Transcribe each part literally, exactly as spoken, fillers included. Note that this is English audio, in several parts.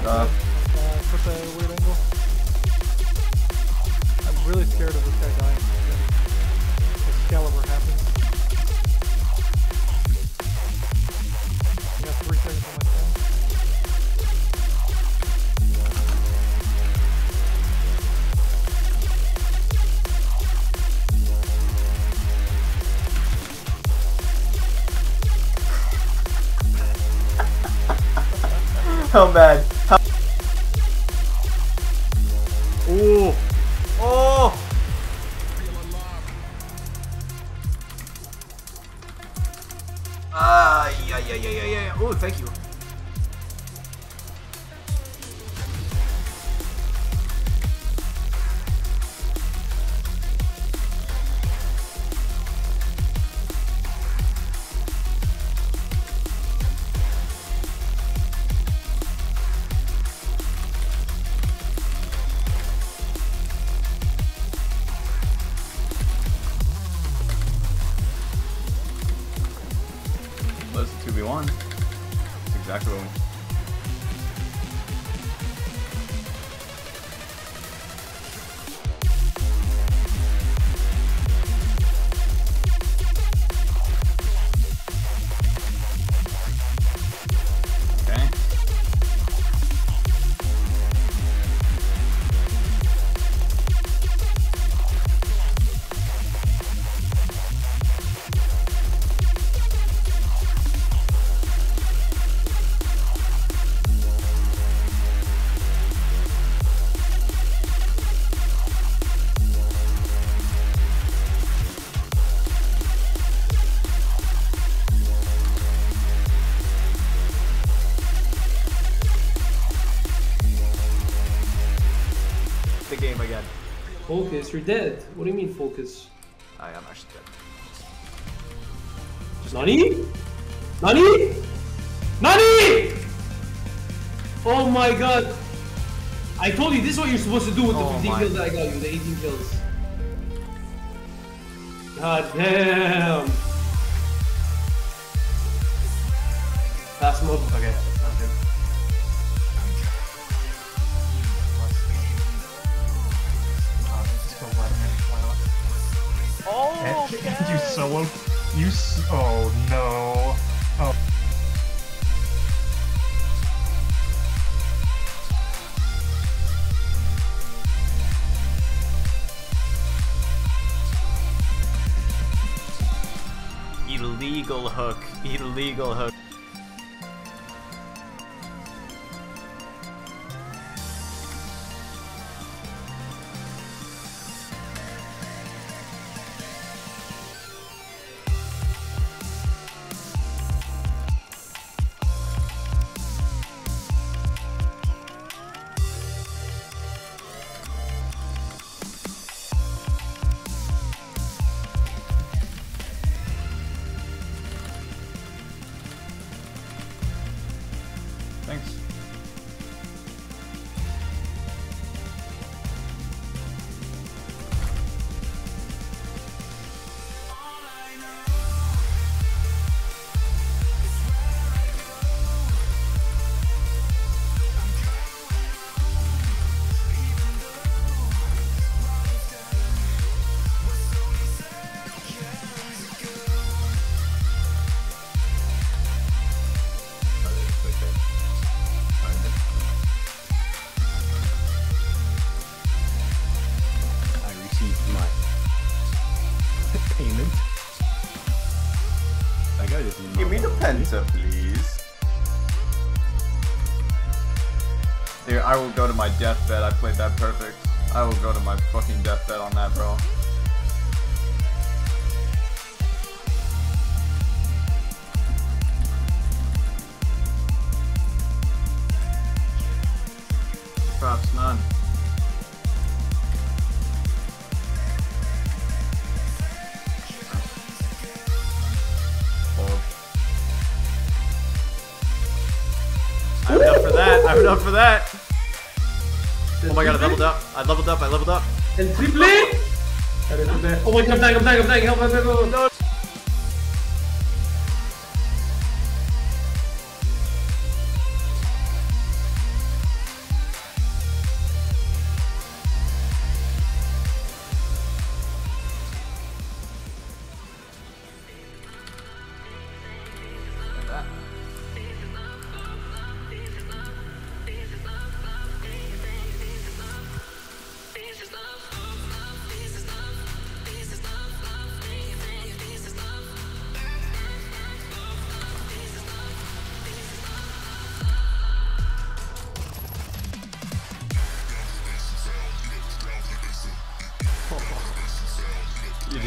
Uh, uh, such a weird angle. I'm really scared of this guy dying when Excalibur happens. I got three seconds on my phone. How bad? How Ooh. Oh! Ah, yeah, yeah, yeah, yeah, yeah. Oh, thank you. Let's two v one. That's exactly what we... Okay. The game again. Focus, you're dead. What do you mean focus? I am actually dead. Nani? Nani? Nani? Oh my god. I told you this is what you're supposed to do with the Oh fifteen my. kills that I got you, the eighteen kills. God damn. Fast mode. Okay, I'm good. Oh, Did you solo? You s- oh no. Oh. Illegal hook. Illegal hook. Thanks. Payment. That guy just Give me the penta, please. Dude, I will go to my deathbed. I played that perfect. I will go to my fucking deathbed on that, bro. Props, none. I have enough for that. I have enough for that. Oh my god, I leveled up. I leveled up. I leveled up. El triple! Oh my god, I'm dying, I'm dying, I'm dying. Help, help, help, help. No.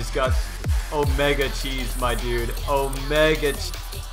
just got Omega cheese, my dude. Omega cheese.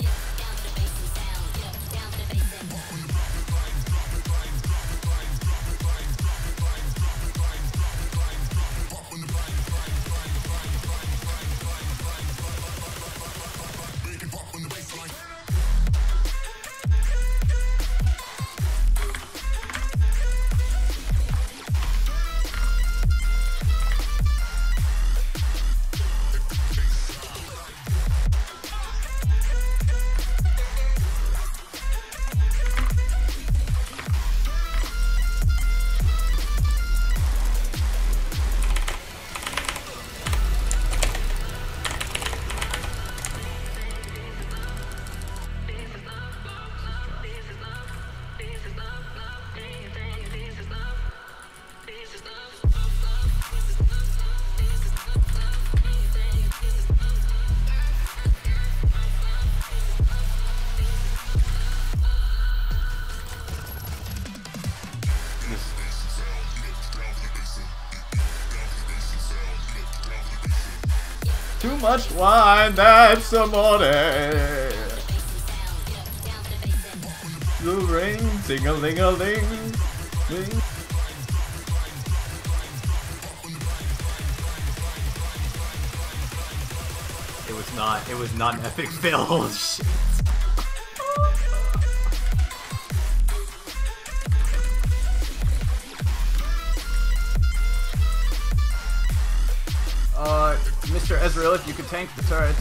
Too much wine, that's amore. The ring, sing-a-ling-a-ling. Ling. It was not, it was not an epic fail. Shit. Uh, Mister Ezreal, if you could tank the turret.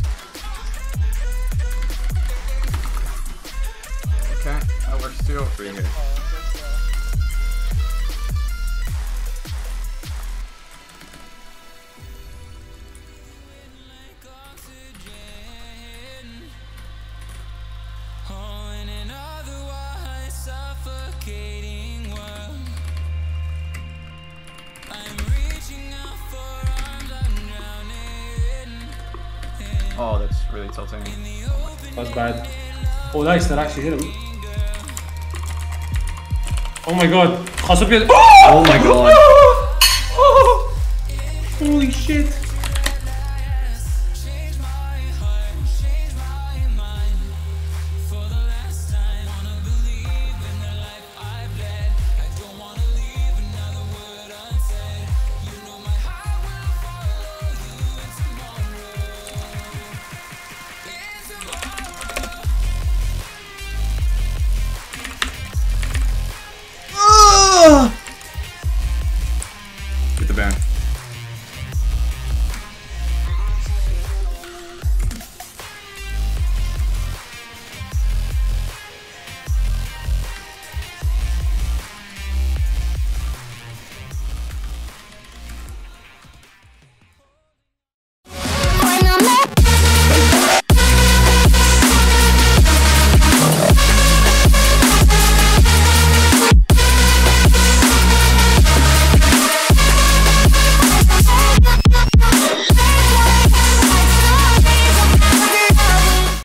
Okay, that works too. Free here. Oh, that's really tilting. That's bad. Oh, nice, that actually hit him. Oh my god. Oh my god. Holy shit.